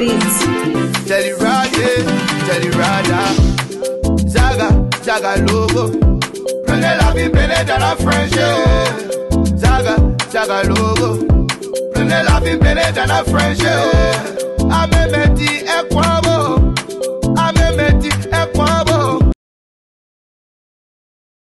beats. Teddyride-zagalogo. Prenez la vie, prenez dans la fraîcheur. Zagalogo. Prenez la vie, prenez dans la fraîcheur. Amène-moi, dis, et quoi?